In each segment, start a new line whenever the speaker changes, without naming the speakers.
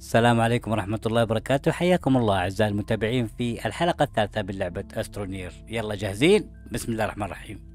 السلام عليكم ورحمة الله وبركاته، حياكم الله أعزائي المتابعين في الحلقة الثالثة من لعبة أسترونير. يلا جاهزين؟ بسم الله الرحمن الرحيم.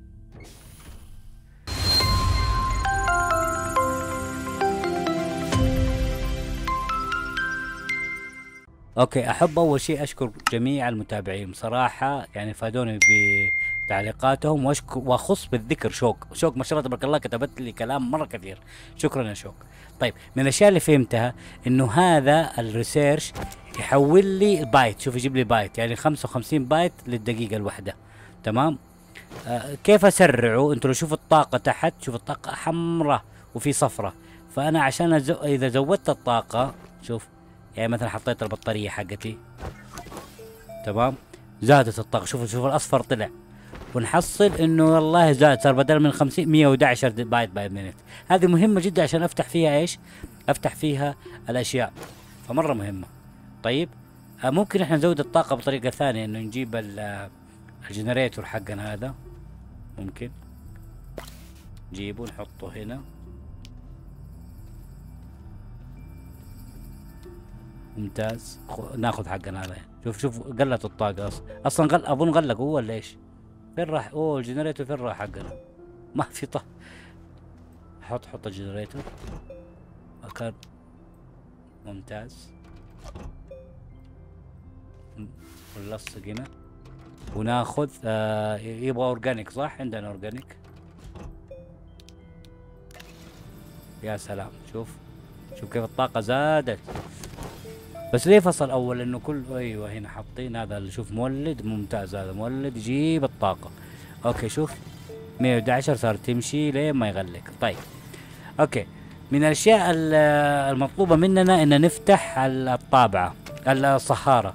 أوكي، أحب أول شيء أشكر جميع المتابعين بصراحة، يعني فادوني بتعليقاتهم، وأخص بالذكر شوق ما شاء الله تبارك الله كتبت لي كلام مرة كثير. شكرا يا شوق. طيب، من الأشياء اللي فهمتها إنه هذا الريسيرش يحول لي بايت، شوف يجيب لي بايت، يعني 55 بايت للدقيقة الواحدة. تمام. كيف اسرعه؟ انتوا لو شوفوا الطاقة تحت، شوف الطاقة حمراء وفي صفرة. فانا عشان اذا زودت الطاقة، شوف، يعني مثلا حطيت البطارية حقتي، تمام، زادت الطاقة، شوف الاصفر طلع، ونحصل انه والله زاد، صار بدل من 50 111 بايت باي مينت. هذه مهمة جدا عشان افتح فيها ايش؟ افتح فيها الاشياء، فمرة مهمة. طيب، ممكن احنا نزود الطاقة بطريقة ثانية، انه نجيب الجنريتور حقنا هذا، ممكن نجيبه نحطه هنا، ممتاز. ناخذ حقنا هذا. شوف قلت الطاقة اصلا اظن غلق هو ولا ايش؟ فين راح؟ اوه الجنريتور فين راح حقنا؟ ما في طاقة. حط الجنريتور كان ممتاز. ونلصق هنا وناخذ يبغى اورجانيك، صح؟ عندنا اورجانيك. يا سلام، شوف كيف الطاقة زادت. بس ليه فصل اول؟ انه كل ايوه هنا حاطين هذا اللي، شوف مولد ممتاز، هذا مولد يجيب الطاقة. اوكي، شوف 111 صار تمشي لين ما يغلق. طيب اوكي، من الاشياء المطلوبة مننا ان نفتح الطابعة، الصهارة.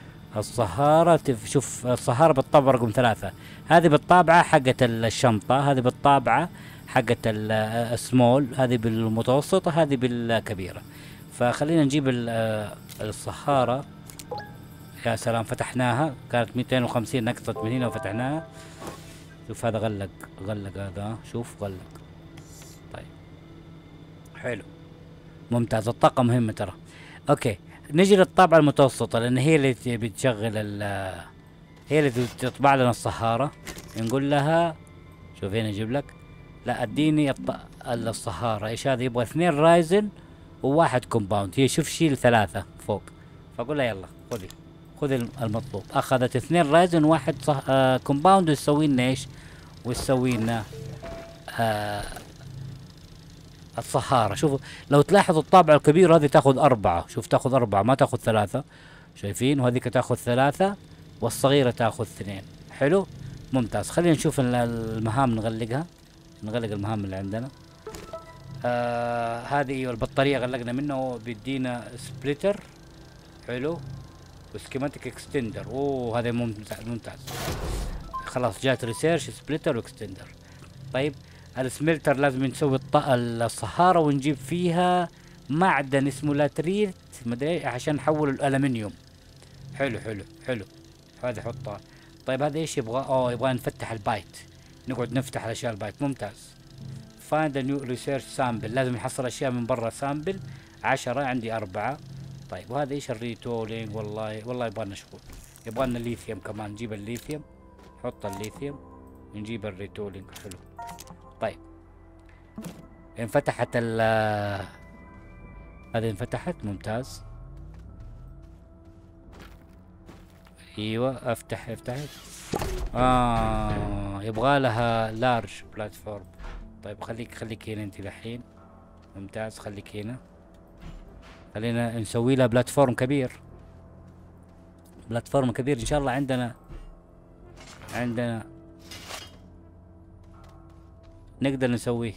شوف الصهارة بالطابعة رقم 3، هذه بالطابعة حقت الشنطة، هذه بالطابعة حقت السمول، هذه بالمتوسطة، هذه بالكبيرة. فخلينا نجيب الصهارة. يا سلام، فتحناها، كانت 250 نقصت من هنا وفتحناها. شوف هذا غلق هذا، شوف غلق. طيب حلو، ممتاز. الطاقة مهمة ترى. اوكي، نجي للطابعة المتوسطة، لان هي اللي بتشغل هي اللي تطبع لنا الصهارة. نقول لها شوف هنا يجيب لك، لا اديني الصهارة ايش هذا؟ يبغى 2 رايزن وواحد كومباوند. هي شوف شيل 3 فوق، فاقول لها يلا خذي المطلوب. اخذت 2 رايزن وواحد كومباوند، وتسوي لنا ايش؟ وتسوي لنا الصهارة. شوفوا لو تلاحظوا الطابعة الكبيرة هذه تاخذ 4، شوف تاخذ 4 ما تاخذ 3، شايفين؟ وهذيك تاخذ 3 والصغيرة تاخذ 2. حلو، ممتاز. خلينا نشوف المهام، نغلق المهام اللي عندنا. هذه البطارية غلقنا منه، بيدينا سبليتر. حلو، وسكيماتيك اكستندر. اوه هذا ممتاز. خلاص جات ريسيرش سبليتر واكستندر. طيب السملتر لازم نسوي الصهارة ونجيب فيها معدن اسمه لاتريت مدري عشان نحول الالمنيوم. حلو هذا حطها. طيب هذا ايش يبغى؟ يبغى نفتح البايت، نقعد نفتح الاشياء البايت. ممتاز. فايند نيو ريسيرش سامبل، لازم نحصل اشياء من برا سامبل. 10 عندي 4. طيب وهذا ايش؟ الريتولينج. والله يبغى لنا شغل، يبغى لنا الليثيوم كمان. نجيب الليثيوم، نحط الليثيوم ونجيب الريتولينج. حلو. طيب انفتحت هذه انفتحت، ممتاز. ايوه افتحت. يبغى لها لارج بلاتفورم. طيب خليك هنا انت الحين. ممتاز، خليك هنا. خلينا نسوي لها بلاتفورم كبير ان شاء الله. عندنا نقدر نسويه.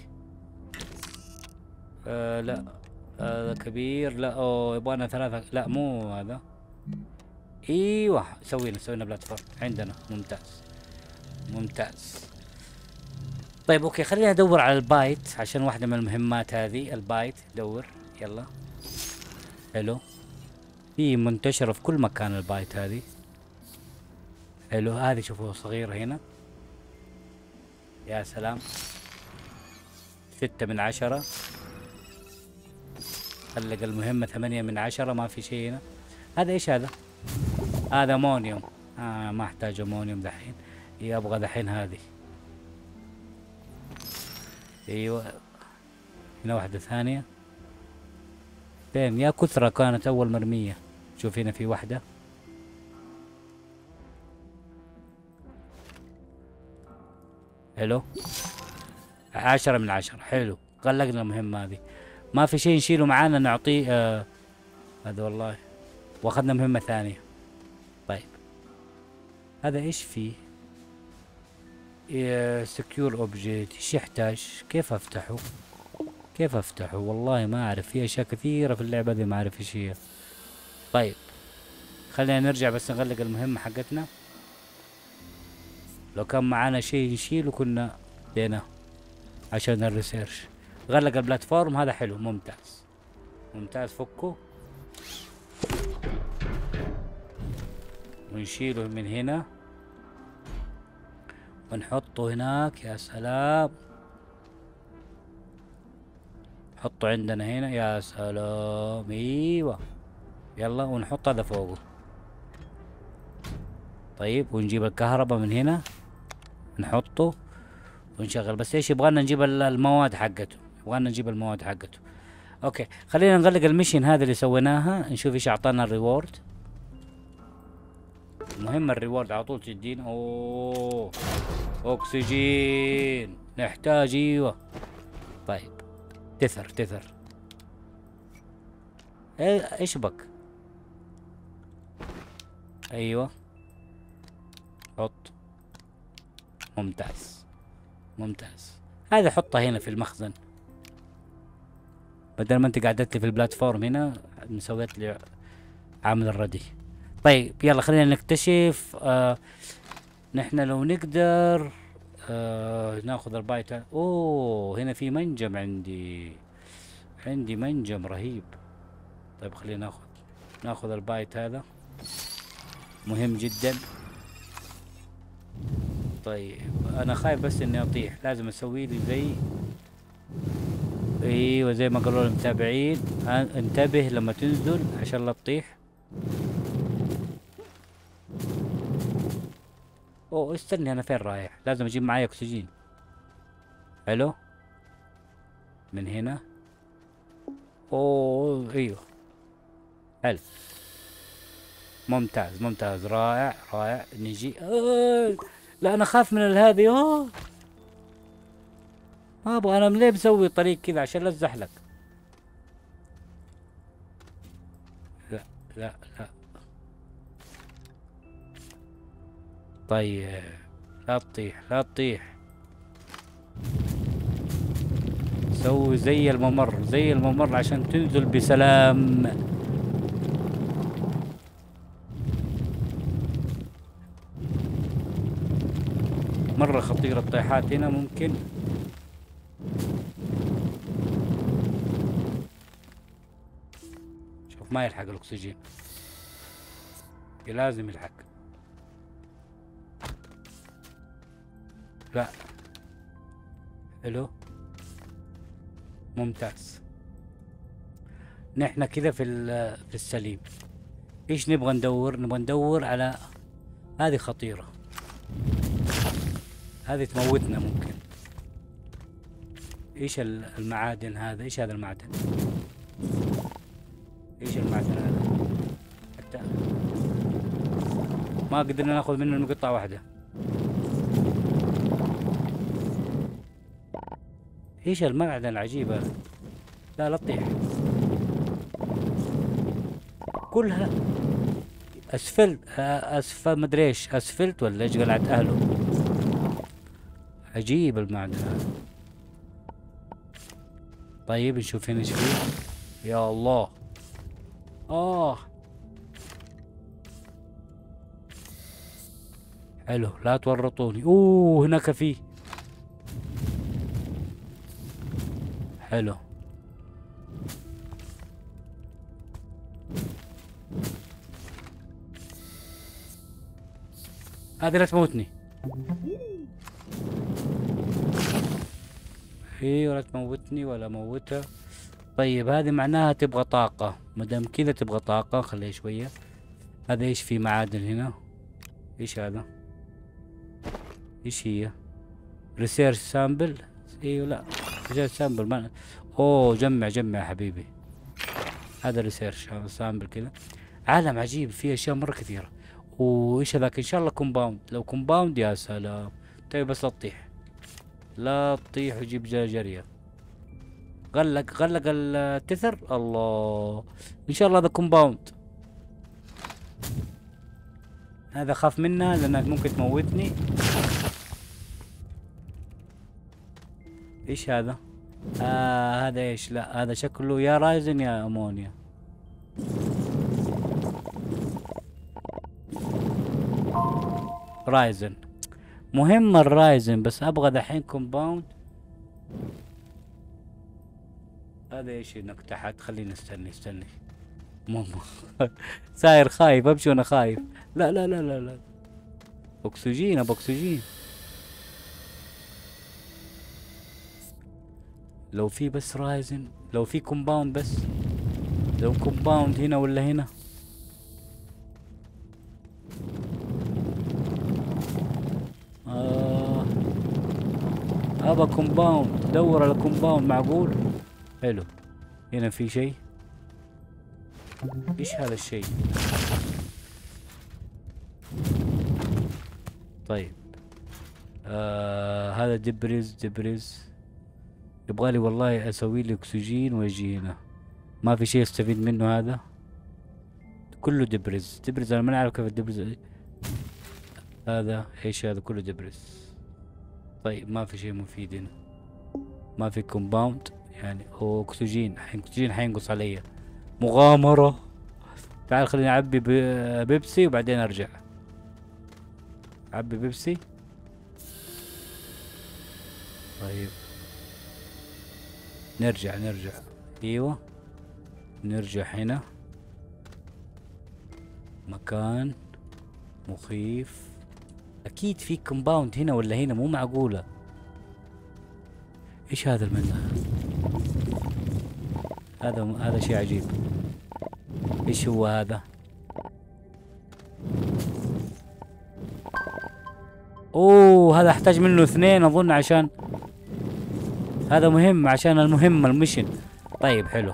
لا هذا كبير، لا يبغانا 3، لا مو هذا. ايوه سوينا بلاتفورم عندنا. ممتاز. طيب اوكي، خلينا ندور على البايت عشان واحدة من المهمات هذه. البايت دور، يلا. حلو، هي منتشرة في كل مكان البايت هذه. حلو، هذه شوفوا صغيرة هنا. يا سلام، 6 من 10. خلق المهمة 8/10. ما في شيء هنا. هذا ايش هذا؟ هذا امونيوم. ما احتاج امونيوم دحين. ابغى دحين هذه. ايوه. هنا واحدة ثانية. فين؟ يا كثرة كانت اول مرمية. شوف هنا في واحدة. حلو. 10/10. حلو. غلقنا المهمة هذه. ما في شيء نشيله معانا نعطيه هذا والله. واخذنا مهمة ثانية. طيب هذا ايش فيه؟ سكيور اوبجيكت. ايش يحتاج؟ كيف افتحه؟ كيف افتحه؟ والله ما اعرف. في اشياء كثيرة في اللعبة دي ما اعرف ايش هي. طيب خلينا نرجع بس نغلق المهمة حقتنا. لو كان معانا شيء نشيله كنا دينا عشان الريسيرش. غلق البلاتفورم هذا. حلو. ممتاز ممتاز. فكه ونشيله من هنا ونحطه هناك. يا سلام. حطه عندنا هنا. يا سلام. ايوه. يلا ونحط هذا فوقه. طيب ونجيب الكهرباء من هنا نحطه ونشغل. بس ايش يبغانا نجيب المواد حقته. يبغانا نجيب المواد حقته. اوكي خلينا نغلق المشين هذه اللي سويناها. نشوف ايش اعطانا الريورد. المهم الريورد على طول تدينا. اوه اكسجين نحتاج. ايوه. طيب تثر. ايش بك؟ ايوه. حط. ممتاز ممتاز. هذا حطها هنا في المخزن بدل ما انت قعدت لي في البلاتفورم هنا. مسويت لي عامل الردي. طيب يلا خلينا نكتشف. نحن لو نقدر ناخذ البايت. اوه هنا في منجم. عندي منجم رهيب. طيب خلينا ناخذ البايت هذا. مهم جدا. طيب انا خايف بس اني اطيح. لازم اسوي لي زي ايوه زي ما قالوا المتابعين. انتبه لما تنزل عشان لا تطيح. اوه استني. انا فين رايح؟ لازم اجيب معايا اكسجين. حلو. من هنا. اوه ايوه. حلو. ممتاز ممتاز. رائع رائع. نجي. لا انا خاف من هذه. ما ابغى. انا ليه مسوي طريق كذا؟ عشان لا اتزحلق. لا لا لا. طيب لا تطيح لا تطيح. سوي زي الممر عشان تنزل بسلام. مرة خطيرة الطيحات هنا. ممكن شوف ما يلحق الاكسجين. لازم يلحق. لا. حلو. ممتاز. نحن كذا في السليم. ايش نبغى ندور؟ نبغى ندور على هذه. خطيرة هذه تموتنا ممكن. ايش المعادن هذا؟ ايش هذا المعدن؟ ايش المعدن هذا؟ حتى ما قدرنا ناخذ منه قطعة واحدة. ايش المعدن العجيب هذا؟ لا لا تطيح. كلها اسفلت. اسفل مدري ايش. اسفلت ولا ايش قلعت اهله. عجيب المعدن هذا. طيب نشوف هنا ايش فيه. يا الله. حلو. لا تورطوني. اوه هناك فيه. حلو. هذه لا تموتني. ايوه لا تموتني ولا موتها. طيب هذه معناها تبغى طاقة، مادام كذا تبغى طاقة خليها شوية. هذا ايش في معادن هنا؟ ايش هذا؟ ايش هي؟ ريسيرش سامبل. ايوه لا، ريسيرش سامبل ما. اوه جمع جمع يا حبيبي. هذا ريسيرش، هذا سامبل كذا. عالم عجيب فيه اشياء مرة كثيرة. وايش هذاك؟ ان شاء الله كومباوند، لو كومباوند يا سلام. طيب بس لا تطيح، لا تطيح وجيب جريه. غلق غلق التثر. الله، ان شاء الله هذا كومباوند. هذا خاف منها لانك ممكن تموتني. ايش هذا؟ هذا ايش؟ لا هذا شكله يا رايزن يا امونيا. رايزن. مهم الرايزن، بس ابغى دحين كومباوند. هذا ايش هناك تحت؟ خليني استني. ماما ساير خايف، امشي وانا خايف. لا لا لا لا لا. اكسجين، ابغى اكسجين. لو في بس رايزن، لو في كومباوند بس. لو كومباوند هنا ولا هنا. ابغى كومباوند، دور على كومباوند معقول. حلو. هنا في شيء. ايش هذا الشيء؟ طيب هذا دبريز. يبغالي والله اسوي لي اكسجين واجي هنا. ما في شيء استفيد منه هذا. كله دبريز انا ما اعرف كيف الدبريز. هذا ايش؟ هذا كله دبريز. طيب ما في شيء مفيد هنا. ما في كومباوند يعني. هو اكسجين حينقص علي. مغامرة. تعال خليني اعبي بيبسي وبعدين ارجع. اعبي بيبسي. طيب نرجع. ايوه نرجع هنا. مكان مخيف. اكيد في كومباوند هنا ولا هنا، مو معقولة. ايش هذا المنظر؟ هذا شيء عجيب. ايش هو هذا؟ اوه هذا احتاج منه 2 اظن، عشان هذا مهم، عشان المهمة المشن. طيب حلو.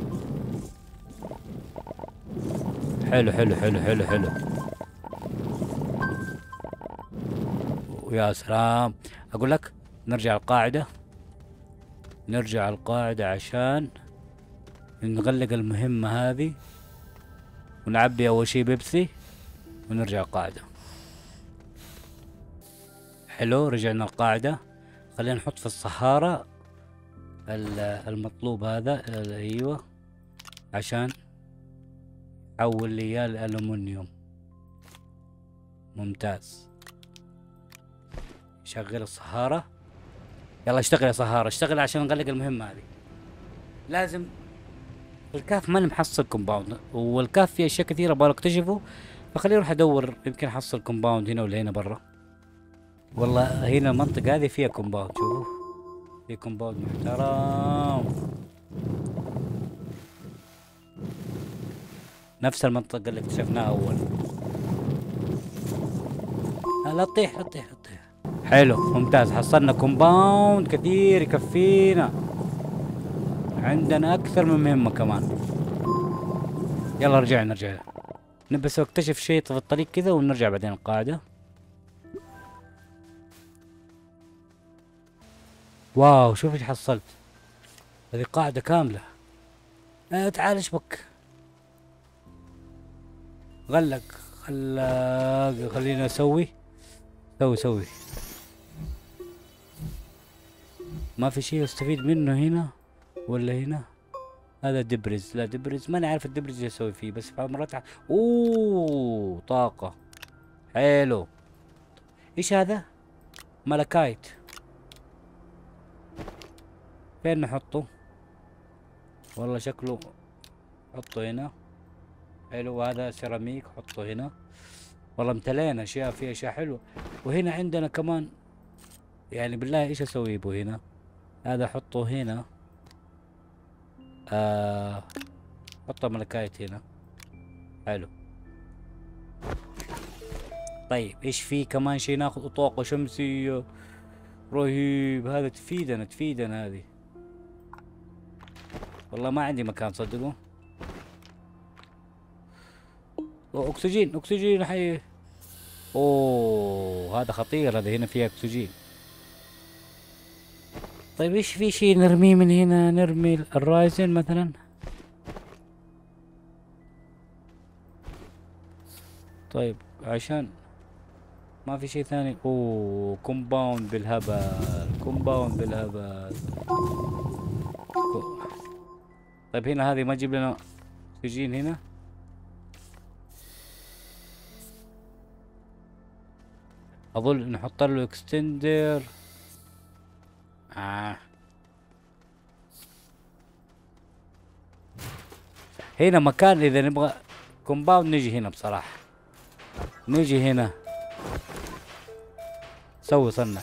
حلو. ويا سلام. اقول لك نرجع القاعدة عشان نغلق المهمة هذه، ونعبي اول شي بيبسي ونرجع القاعدة. حلو رجعنا القاعدة. خلينا نحط في الصحارى المطلوب هذا. ايوه عشان حول لي اياه الالومنيوم. ممتاز. شغل الصهارة. يلا اشتغل يا صهارة، اشتغل عشان نغلق المهمة هذه. لازم. الكهف ماني محصل كومباوند، والكهف فيه اشياء كثيرة ابغى اكتشفه، فخليني اروح ادور يمكن احصل كومباوند هنا ولا هنا برا. والله هنا المنطقة هذه فيها كومباوند، شوفوا في كومباوند محترم. نفس المنطقة اللي اكتشفناها اول. لا تطيح. حلو ممتاز، حصلنا كومباوند كثير يكفينا. عندنا اكثر من مهمة كمان. يلا نرجع. نبي بس اكتشف شيء في الطريق كذا ونرجع بعدين القاعدة. واو شوف ايش حصلت. هذه قاعدة كاملة. تعال ايش بك؟ غلق. خلينا سوي. ما في شيء استفيد منه هنا ولا هنا. هذا دبرز. لا دبرز ماني عارف الدبرز ايش اسوي فيه، بس مرات اوه طاقة. حلو. ايش هذا؟ ملكايت. فين نحطه؟ والله شكله. حطه هنا. حلو. هذا سيراميك، حطه هنا. والله امتلينا اشياء، فيها اشياء حلوة. وهنا عندنا كمان. يعني بالله ايش اسوي بو هنا؟ هذا حطه هنا. حط ملكايت هنا. حلو. طيب ايش في كمان شيء ناخذ؟ طاقة شمسية. رهيب، هذا تفيدنا هذه. والله ما عندي مكان صدقوا. اكسجين حي. اوه هذا خطير، هذا هنا فيها اكسجين. طيب ايش في شيء نرميه من هنا؟ نرمي الرايزن مثلا. طيب عشان ما في شيء ثاني. اوه كومباوند بالهبل. طيب هنا هذه ما تجيب لنا اكسجين هنا؟ اظن نحط له اكستندر. هنا مكان اذا نبغى كومباوند نجي هنا بصراحة. نجي هنا سوي صنع.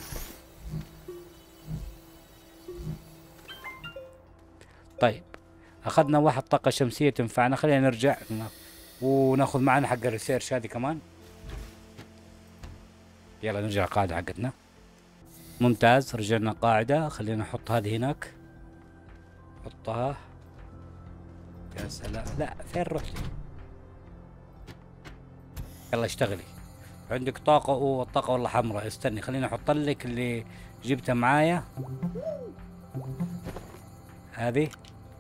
طيب اخذنا واحد طاقة شمسية تنفعنا، خلينا نرجع وناخذ معنا حق الريسيرش هذه كمان. يلا نرجع القاعدة حقتنا. ممتاز، رجعنا قاعدة. خلينا نحط هذه هناك. حطها. يا سلام. لا فين رحتي؟ يلا اشتغلي. عندك طاقة. والطاقة والله حمراء. استني خليني احط لك اللي جبتها معايا. هذه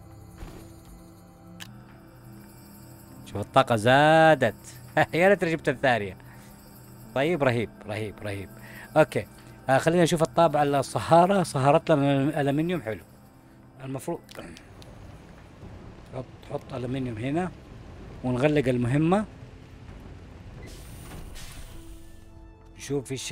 شوف الطاقة زادت. يا ريت جبت الثانية. طيب رهيب. اوكي. خلينا نشوف الطابعة الصهارة. صهرت لنا الالمنيوم. حلو. المفروض حط الومنيوم هنا ونغلق المهمة. نشوف ايش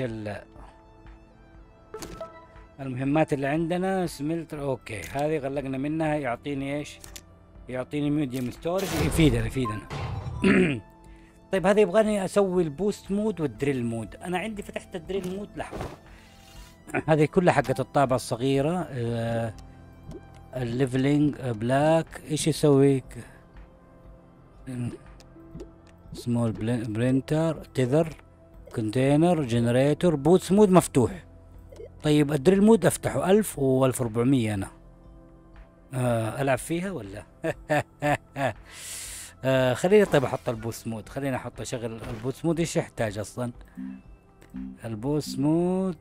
المهمات اللي عندنا. سملتر. اوكي هذه غلقنا منها. يعطيني ايش؟ يعطيني ميديوم ستورج. يفيدنا. طيب هذا يبغاني اسوي البوست مود والدريل مود. انا عندي فتحت الدريل مود. لحظة. هذه كلها حقت الطابعة الصغيرة. الليفلينج بلاك. ايش يسوي؟ سمول برينتر تذر كونتينر جنريتور بوت مود مفتوح. طيب الدريل مود افتحه 1000 و 1400 انا. العب فيها ولا؟ خليني طيب احط البوست مود. خليني احط اشغل البوست مود. ايش يحتاج اصلا البوست مود؟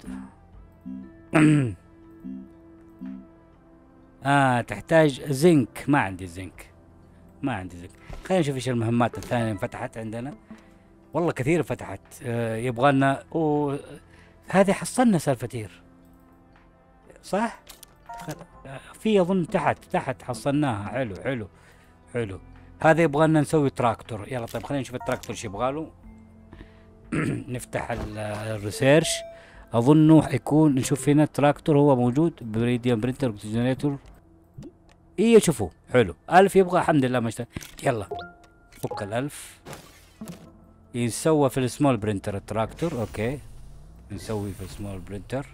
تحتاج زنك. ما عندي زنك. خلينا نشوف ايش المهمات الثانية اللي فتحت عندنا. والله كثير فتحت. يبغى لنا. هذه حصلنا سالفتير صح؟ في اظن تحت حصلناها. حلو. هذا يبغى لنا نسوي تراكتور. يلا طيب خلينا نشوف التراكتور ايش يبغى له. نفتح الريسيرش. اظنه حيكون. نشوف هنا التراكتور هو موجود. بريديوم برينتر جنريتور. شوفوا حلو. 1000 يبغى. الحمد لله ما اشتغل. يلا فك 1000. يسوى في السمول برينتر التراكتور. اوكي نسوي في السمول برينتر.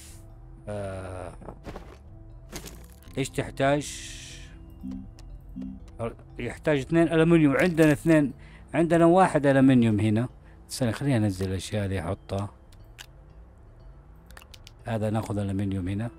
ايش تحتاج؟ يحتاج 2 ألمنيوم. عندنا 2. عندنا 1 ألمنيوم هنا. خليني انزل الاشياء هذه احطها. هذا ناخذ ألمنيوم هنا.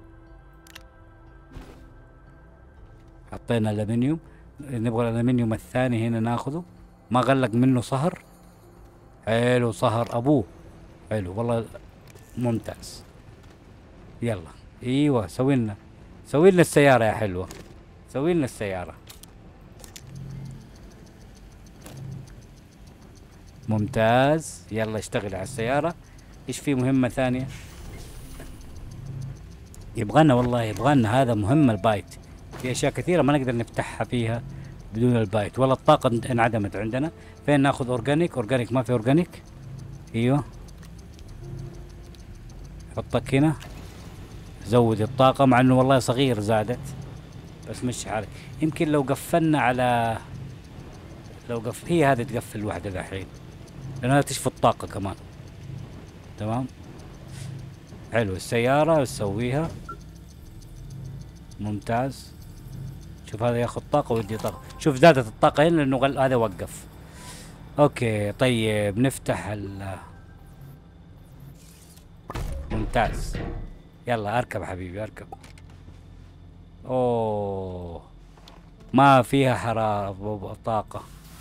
حطينا ألمنيوم. نبغى الألمنيوم الثاني هنا ناخذه. ما غلق منه صهر. حلو صهر ابوه. حلو والله ممتاز. يلا ايوه سوي لنا السيارة يا حلوة. سوي لنا السيارة. ممتاز. يلا اشتغل على السيارة. ايش في مهمة ثانية؟ يبغانا هذا مهم البايت. في اشياء كثيرة ما نقدر نفتحها فيها بدون البايت. والله الطاقة انعدمت عندنا. فين ناخذ اورجانيك؟ ما في اورجانيك. ايوه حطك هنا. زود الطاقة مع انه والله صغير زادت. بس مش حالك. يمكن لو قفلنا على هي هذه تقفل الوحدة الحين لانها تشفط الطاقة كمان. تمام. حلو السيارة نسويها. ممتاز. شوف هذا ياخذ طاقة ويدي طاقة، شوف زادت الطاقة هنا لأنه هذا وقف. اوكي طيب نفتح ممتاز. يلا اركب حبيبي اركب. اوه ما فيها حرارة طاقة.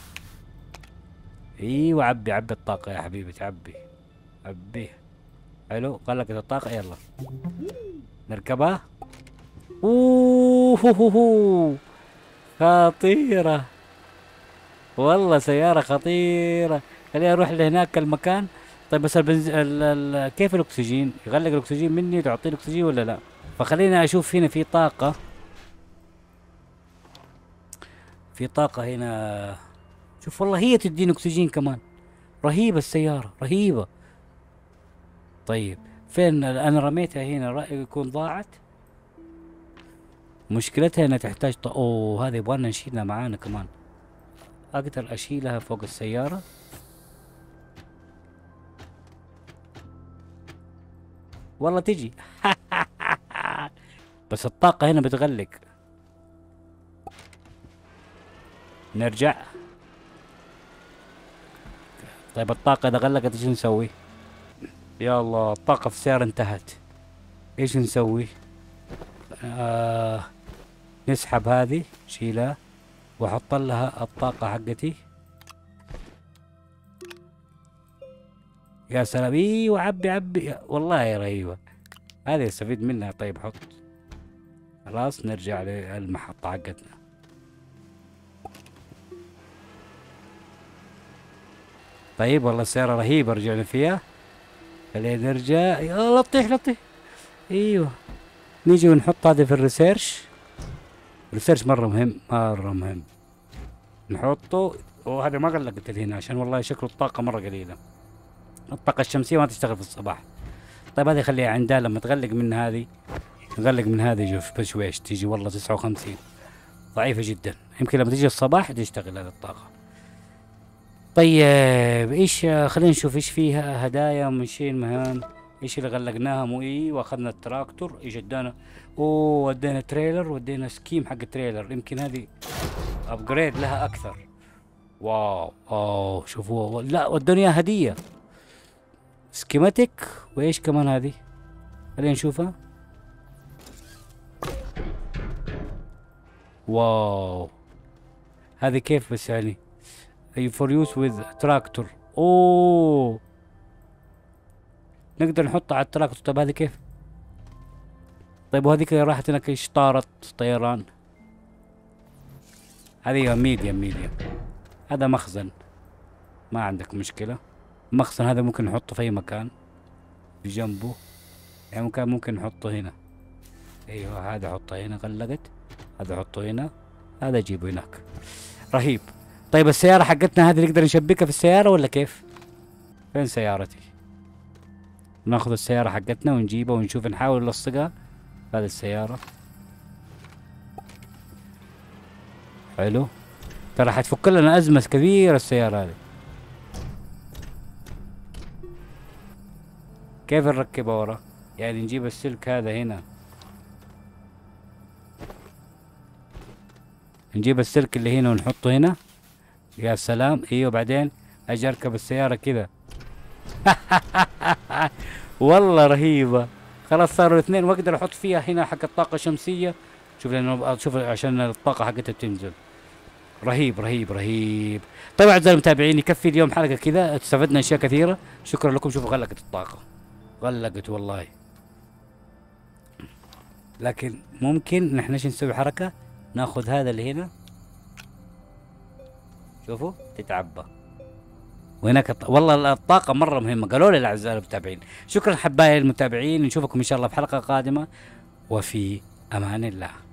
ايوه عبي عبي الطاقة يا حبيبي تعبي. عبيه. حلو غلقت الطاقة يلا. نركبها. اوه هو هو. خطيرة. والله سيارة خطيرة. خليني اروح لهناك المكان. طيب بس كيف الاكسجين؟ يغلق الاكسجين مني تعطيني اكسجين ولا لا؟ فخلينا اشوف هنا في طاقة. في طاقة هنا. شوف والله هي تديني اكسجين كمان. رهيبة السيارة رهيبة. طيب فين انا رميتها هنا رأيي يكون ضاعت. مشكلتها انها تحتاج اوه هذه يبغانا نشيلها معانا كمان. اقدر اشيلها فوق السيارة. والله تجي. بس الطاقة هنا بتغلق. نرجع. طيب الطاقة اذا غلقت ايش نسوي؟ يا الله الطاقة في السيارة انتهت. ايش نسوي؟ نسحب هذه شيلها واحط لها الطاقة حقتي. يا سلام ايوه عبي عبي والله رهيبة. هذه استفيد منها. طيب حط. خلاص نرجع للمحطة حقتنا. طيب والله السيارة رهيبة رجعنا فيها. خلينا نرجع. يا لطيح لطيح. ايوه نيجي ونحط هذا في الريسيرش. الريسيرش مرة مهم مرة مهم. نحطه. وهذا ما غلقت هنا عشان والله شكله الطاقة مرة قليلة. الطاقة الشمسية ما تشتغل في الصباح. طيب هذه خليها عندها لما تغلق من هذه. نغلق من هذه شوف بشويش تيجي والله 59. ضعيفة جدا. يمكن لما تيجي الصباح تشتغل هذه الطاقة. طيب ايش خلينا نشوف ايش فيها هدايا من شيء مهام. ايش اللي غلقناها مو واخذنا التراكتور ايش ادانا. اوه ودينا تريلر ودينا سكيم حق التريلر يمكن هذه ابجريد لها اكثر. واو اوه شوفوا لا ودوني اياها هدية. سكيماتيك وايش كمان هذه. خلينا نشوفها. واو هذه كيف بس يعني for use with tractor. اوه نقدر نحطها على التراكتور. طيب هذه كيف؟ طيب وهذيك راحت هناك ايش طارت طيران. هذه ميديم. هذا مخزن ما عندك مشكلة. المخزن هذا ممكن نحطه في اي مكان في جنبه. يعني ممكن نحطه هنا. ايوه هذا حطه هنا غلقت. هذا حطه هنا. هذا اجيبه هناك. رهيب. طيب السيارة حقتنا هذه نقدر نشبكها في السيارة ولا كيف؟ فين سيارتي؟ ناخذ السيارة حقتنا ونجيبها ونشوف نحاول نلصقها. هذه السيارة. حلو. ترى حتفك لنا أزمة كبيرة السيارة هذه. كيف نركبها ورا؟ يعني نجيب السلك هذا هنا. نجيب السلك اللي هنا ونحطه هنا. يا سلام ايوه بعدين اجي اركب السيارة كذا. والله رهيبة. خلاص صاروا اثنين واقدر احط فيها هنا حق الطاقة الشمسية. شوف لانه شوف عشان الطاقة حقتها بتنزل. رهيب رهيب رهيب. طيب اعزائي المتابعين يكفي اليوم حلقة كذا استفدنا اشياء كثيرة. شكرا لكم. شوفوا غلقت الطاقة. غلقت والله. لكن ممكن نحن ايش نسوي حركة. ناخذ هذا اللي هنا. شوفوا تتعبى. وهناك والله الطاقة مرة مهمة قالوا لي الأعزاء المتابعين. شكرا حبايبي المتابعين نشوفكم إن شاء الله في حلقة قادمة وفي أمان الله.